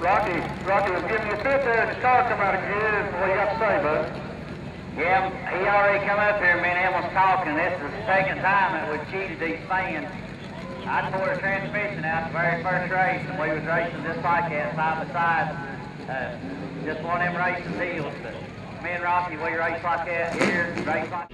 Rocky was giving you a fit there, and his car come out of gear. What do you got to say, bud? Yeah, he already come up here, me and him was talking. This is the second time that we've cheated these fans. I tore the transmission out the very first race, and we was racing just like that, side by side. Just one of them racing deals. But me and Rocky, we race like that here, race like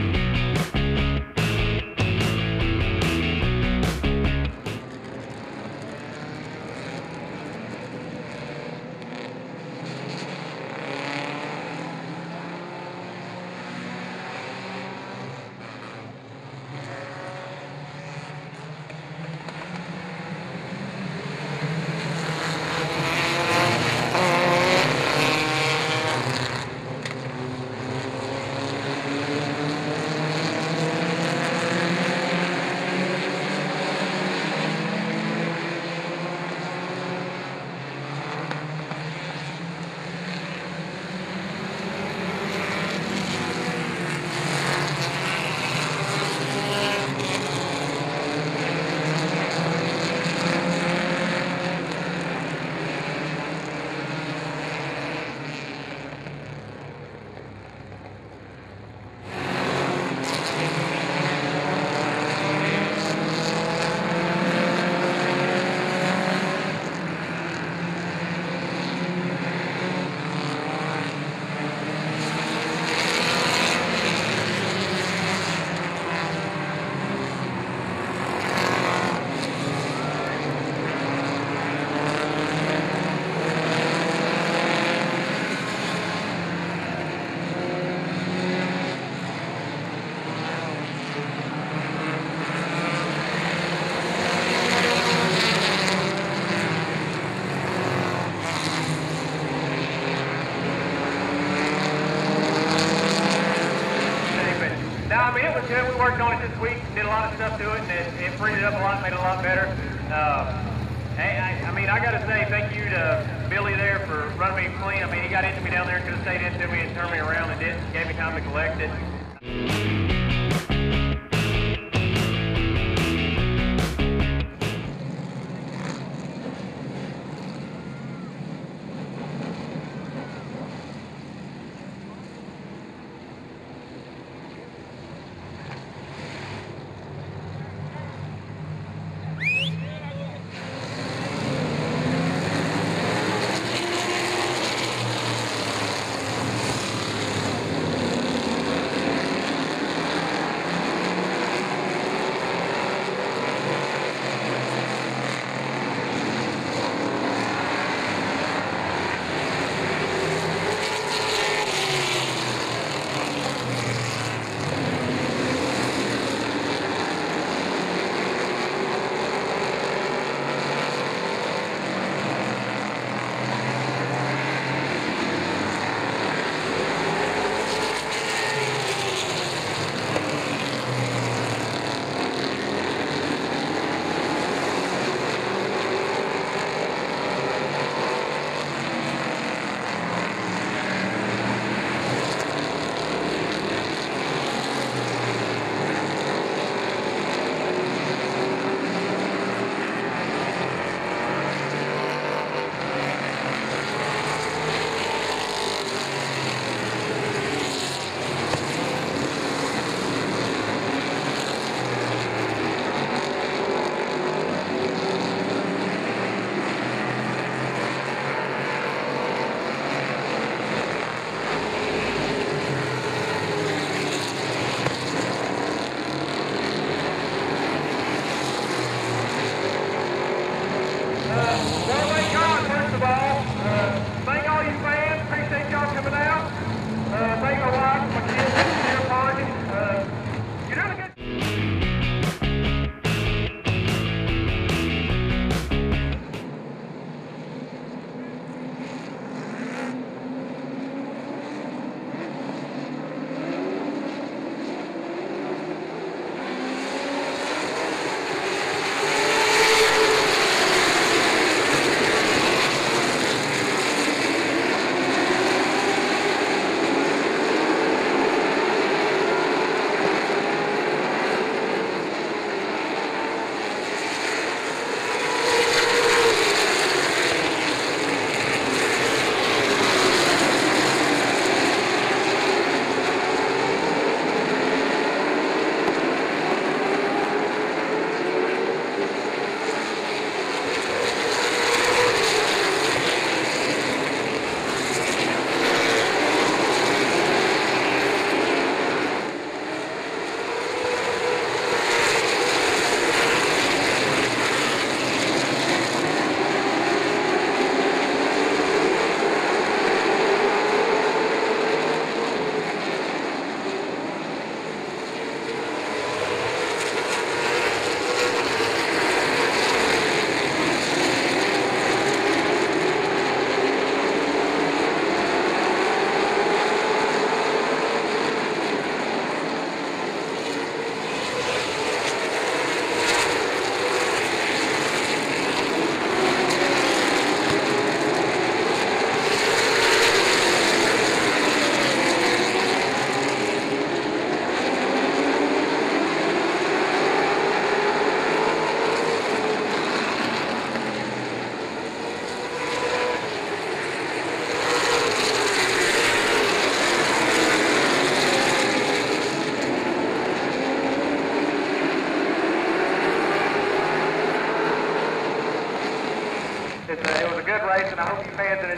We worked on it this week, did a lot of stuff to it, and it freed it up a lot, made it a lot better. I got to say thank you to Billy there for running me clean. He got into me down there, could have stayed into me and turned me around, and didn't. Gave me time to collect it.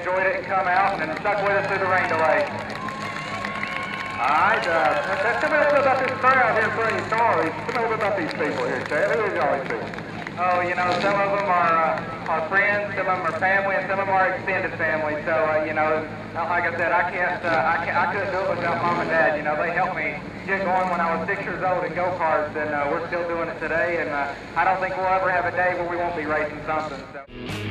enjoyed it and come out and stuck with us through the rain delay. All right, tell me a little bit about this crowd here in front of your car. Tell me a little bit about these people here, Chad. Who is y'all these people? Oh, you know, some of them are friends, some of them are family, and some of them are extended family. So, you know, like I said, I couldn't do it without Mom and Dad. You know, they helped me get going when I was 6 years old in go-karts, and we're still doing it today. And I don't think we'll ever have a day where we won't be racing something. So.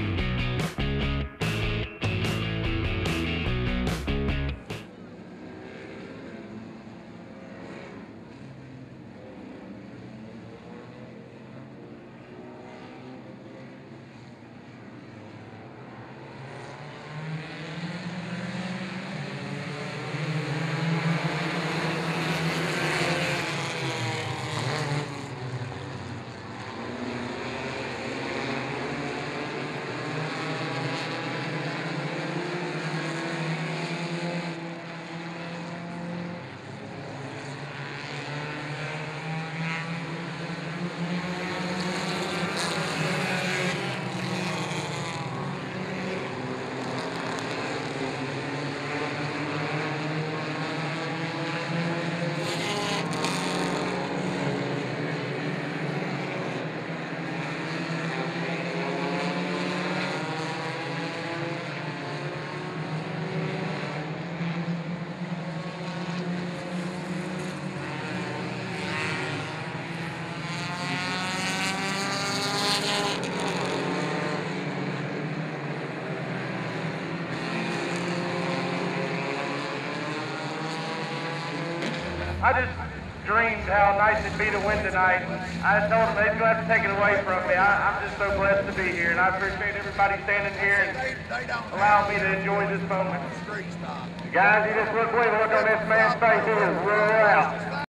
I just dreamed how nice it'd be to win tonight. I just told them they're going to have to take it away from me. I'm just so blessed to be here, and I appreciate everybody standing here and allowing me to enjoy this moment. Guys, you just look on this man's face. He is real out.